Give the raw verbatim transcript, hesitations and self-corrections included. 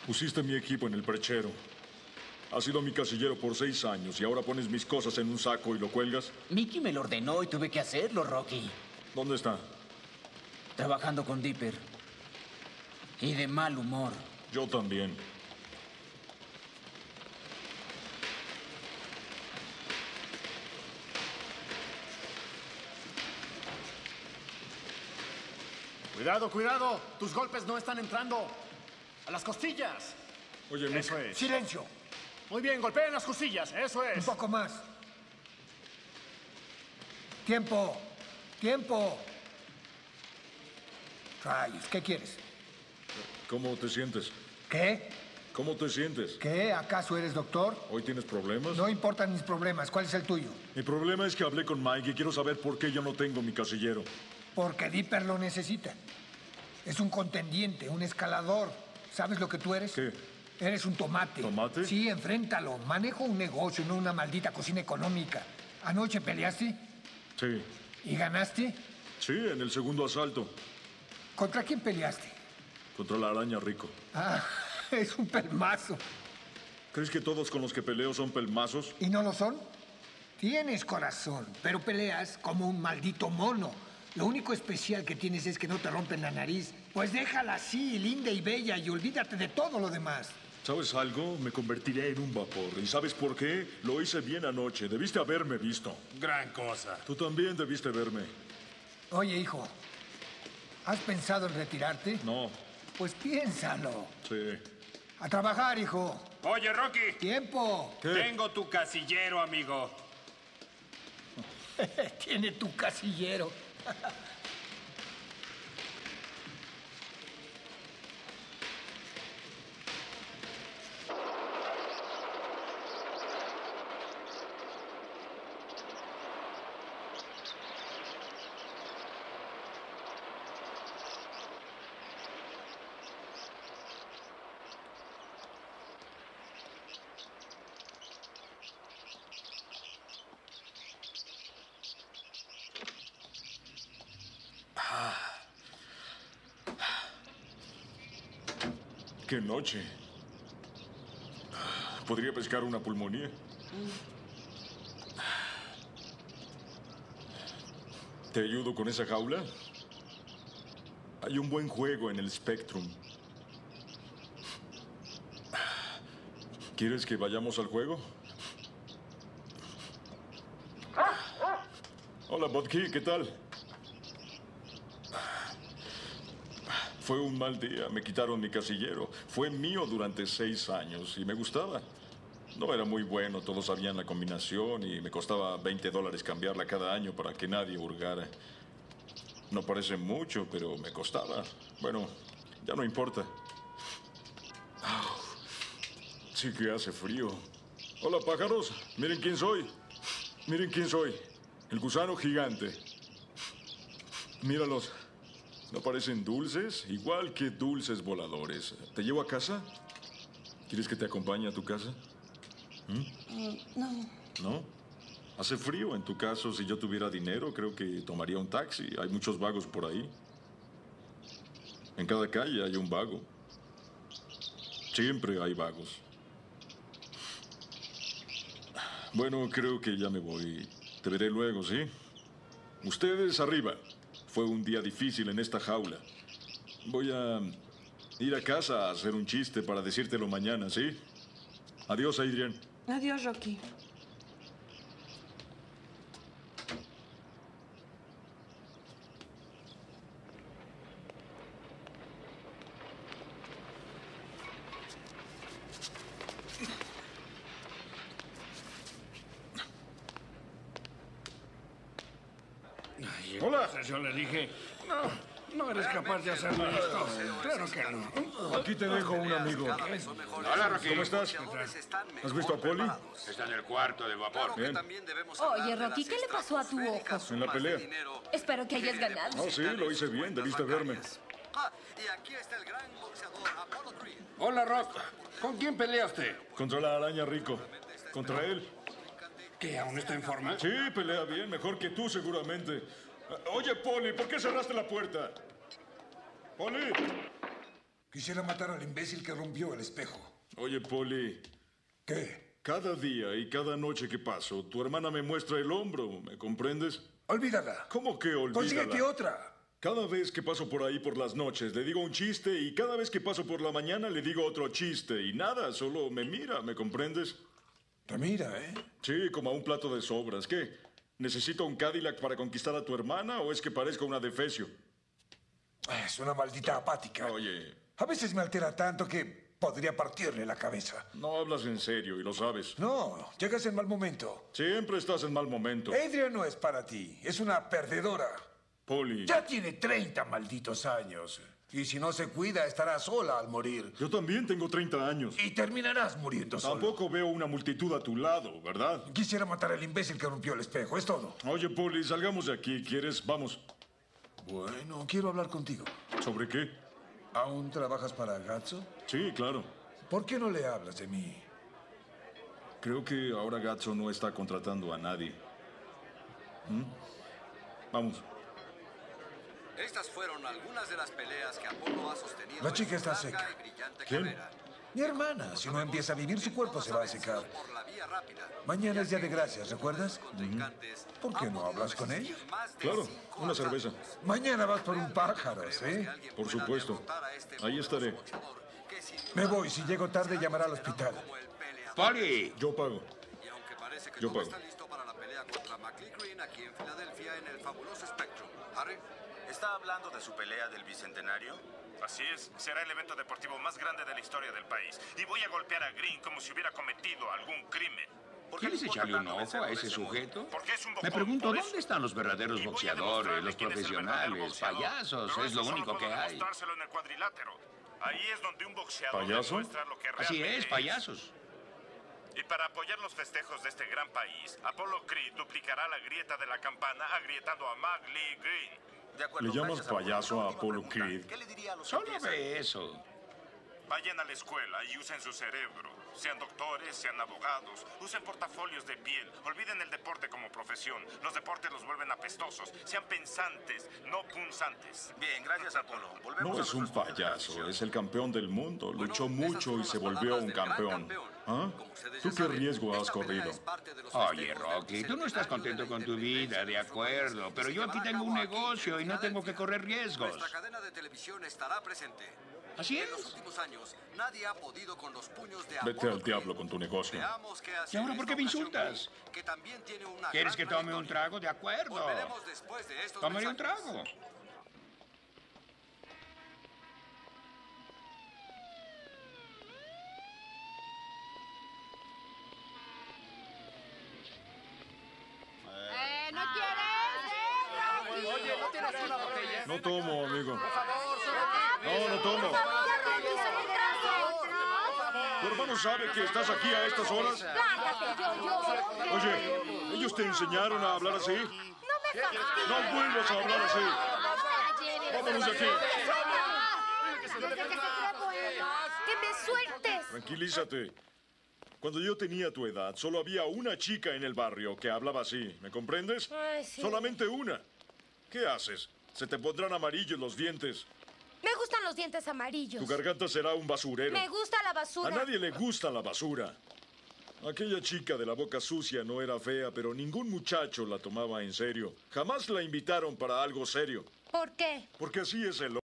Pusiste mi equipo en el perchero. Has sido mi casillero por seis años y ahora pones mis cosas en un saco y lo cuelgas. Mickey me lo ordenó y tuve que hacerlo, Rocky. ¿Dónde está? Trabajando con Dipper. Y de mal humor. Yo también. Cuidado, cuidado. Tus golpes no están entrando. A las costillas. Oye, Mick. Eso es. ¡Silencio! Muy bien, golpeen las costillas. Eso Un es. poco más. Tiempo. Tiempo. Rayos, ¿qué quieres? ¿Cómo te sientes? ¿Qué? ¿Cómo te sientes? ¿Qué? ¿Acaso eres doctor? ¿Hoy tienes problemas? No importan mis problemas. ¿Cuál es el tuyo? Mi problema es que hablé con Mike y quiero saber por qué yo no tengo mi casillero. Porque Dipper lo necesita. Es un contendiente, un escalador. ¿Sabes lo que tú eres? ¿Qué? Eres un tomate. ¿Tomate? Sí, enfréntalo. Manejo un negocio, no una maldita cocina económica. ¿Anoche peleaste? Sí. ¿Y ganaste? Sí, en el segundo asalto. ¿Contra quién peleaste? Contra la araña rico. Ah, es un pelmazo. ¿Crees que todos con los que peleo son pelmazos? ¿Y no lo son? Tienes corazón, pero peleas como un maldito mono. Lo único especial que tienes es que no te rompen la nariz. Pues déjala así, linda y bella, y olvídate de todo lo demás. ¿Sabes algo? Me convertiré en un vapor. ¿Y sabes por qué? Lo hice bien anoche. Debiste haberme visto. Gran cosa. Tú también debiste verme. Oye, hijo, ¿has pensado en retirarte? No. Pues piénsalo. Sí. A trabajar, hijo. Oye, Rocky. Tiempo. ¿Qué? Tengo tu casillero, amigo. Tiene tu casillero. ¡Qué noche! Podría pescar una pulmonía. ¿Te ayudo con esa jaula? Hay un buen juego en el Spectrum. ¿Quieres que vayamos al juego? Hola, Budkey, ¿qué tal? Fue un mal día, me quitaron mi casillero. Fue mío durante seis años y me gustaba. No era muy bueno, todos sabían la combinación y me costaba veinte dólares cambiarla cada año para que nadie hurgara. No parece mucho, pero me costaba. Bueno, ya no importa. Sí que hace frío. Hola, pájaros. Miren quién soy. Miren quién soy. El gusano gigante. Míralos. ¿No parecen dulces? Igual que dulces voladores. ¿Te llevo a casa? ¿Quieres que te acompañe a tu casa? ¿Mm? Uh, no. ¿No? Hace frío. En tu caso, si yo tuviera dinero, creo que tomaría un taxi. Hay muchos vagos por ahí. En cada calle hay un vago. Siempre hay vagos. Bueno, creo que ya me voy. Te veré luego, ¿sí? Ustedes arriba. Fue un día difícil en esta jaula. Voy a ir a casa a hacer un chiste para decírtelo mañana, ¿sí? Adiós, Adrian. Adiós, Rocky. Ay, Hola. entonces yo le dije, no, no eres capaz de hacerme esto. Claro que no. Aquí te dejo un amigo. Hola, Rocky. ¿Cómo estás? ¿Has visto a Polly? Está en el cuarto de vapor. Bien. Oye, Rocky, ¿qué le pasó a tu ojo? En la pelea. Espero que hayas ganado. Oh, sí, lo hice bien. Debiste verme. Hola, Rock. ¿Con quién peleaste? Contra la araña rico. Contra él. ¿Qué, aún está en forma? Sí, pelea bien. Mejor que tú, seguramente. Oye, Polly, ¿por qué cerraste la puerta? Polly. Quisiera matar al imbécil que rompió el espejo. Oye, Polly, ¿Qué? cada día y cada noche que paso, tu hermana me muestra el hombro, ¿me comprendes? Olvídala. ¿Cómo que olvídala? Consíguete otra. Cada vez que paso por ahí por las noches le digo un chiste y cada vez que paso por la mañana le digo otro chiste y nada, solo me mira, ¿me comprendes? Te mira, ¿eh? Sí, como a un plato de sobras. ¿Qué? ¿Necesito un Cadillac para conquistar a tu hermana o es que parezco una defecio? Es una maldita apática. Oye, A veces me altera tanto que podría partirle la cabeza. no hablas en serio y lo sabes. No, llegas en mal momento. Siempre estás en mal momento. Adrian no es para ti. Es una perdedora. Polly, Ya tiene treinta malditos años. Y si no se cuida, estará sola al morir. yo también tengo treinta años. Y terminarás muriendo solo. Tampoco veo una multitud a tu lado, ¿verdad? Quisiera matar al imbécil que rompió el espejo, es todo. Oye, Polly, salgamos de aquí. ¿Quieres? Vamos. Bueno, quiero hablar contigo. ¿Sobre qué? ¿Aún trabajas para Gatso? Sí, claro. ¿Por qué no le hablas de mí? Creo que ahora Gatso no está contratando a nadie. ¿Mm? Vamos. Estas fueron algunas de las peleas que Apolo ha sostenido. La chica en su está larga seca. y brillante ¿Quién? carrera. Mi hermana, si no empieza a vivir, su cuerpo se va a secar. Por la vía rápida. Mañana es Día de Gracias, ¿recuerdas? Contrincantes ¿Por qué han no podido hablas con resistir ella? más de Claro, cinco una asaltos. cerveza. Mañana vas por un pájaro, Creemos ¿sí? que alguien Por pueda supuesto. derrotar a este Ahí poderoso estaré. boxeador que sin duda Me voy, si llego tarde llamará al hospital. como el peleador. ¡Polly! Yo pago. Y aunque parece que Yo todo pago. está listo para la pelea contra McLean Green aquí en Filadelfia en el fabuloso Spectrum. Harry, ¿Está hablando de su pelea del bicentenario? Así es, será el evento deportivo más grande de la historia del país. Y voy a golpear a Green como si hubiera cometido algún crimen. ¿Por qué ¿Quieres le importa echarle un tanto ojo vencerlo a de ese ese modo? sujeto? Porque es un Me bocón, pregunto, por eso. ¿dónde están los verdaderos Y voy a boxeadores, demostrarle los quién es el verdadero profesionales, boxeador. payasos? Pero Es lo eso único solo que puedo hay. demostrárselo en el cuadrilátero. Ahí es donde un boxeador ¿Payaso? demuestra lo que Así realmente es, payasos. Y para apoyar los festejos de este gran país, Apollo Creed duplicará la grieta de la campana agrietando a Lee Green. De acuerdo, ¿Le llamas gracias, Apolo. payaso Una a última Apollo pregunta. Creed? ¿Qué le diría a los que Solo empiezan? ve eso. Vayan a la escuela y usen su cerebro. Sean doctores, sean abogados. Usen portafolios de piel. Olviden el deporte como profesión. Los deportes los vuelven apestosos. Sean pensantes, no punzantes. Bien, gracias, Apolo. Volvemos No a es un nuestro estudio de payaso, transmisión. es el campeón del mundo. Bueno, Luchó esas mucho fueron y se las volvió palabras un del gran campeón. ¿Ah? Como ustedes ¿Tú ya qué saben, riesgo has esta pelea corrido? es parte de los Oye, festejos del Rocky, tú no estás bicentenario contento de la con tu independencia vida, de nuestro acuerdo, país, pero que yo se aquí llevará a tengo un cabo aquí, negocio en y no tengo que Filadelfia. correr riesgos. Nuestra cadena de televisión estará presente. Así En los es. últimos años, nadie ha podido con los puños de Vete Apollo al diablo Creed. con tu negocio. Veamos qué hace ¿Y ahora en por esta qué me ocasión insultas? Green, que también tiene una ¿Quieres que gran tome un trayectoria. trago? De acuerdo. Volveremos después de estos Tomaré un mensajes. trago. Eh, ¿no quieres? Eh, Rocky. Oye, ¿no tienes una botella? No tomo, amigo. No, No, no tomo. ¿Tu hermano sabe que estás aquí a estas horas? Lárgate, yo, yo. Oye, ¿ellos te enseñaron a hablar así? No me fastidies. No vuelvas a hablar así. Vámonos de aquí. Desde que se grabó, ¡que me sueltes! Tranquilízate. Cuando yo tenía tu edad, solo había una chica en el barrio que hablaba así. ¿Me comprendes? Ay, sí. Solamente una. ¿Qué haces? Se te pondrán amarillos los dientes. Me gustan los dientes amarillos. Tu garganta será un basurero. Me gusta la A basura. nadie le gusta la basura. Aquella chica de la boca sucia no era fea, pero ningún muchacho la tomaba en serio. Jamás la invitaron para algo serio. ¿Por qué? Porque así es el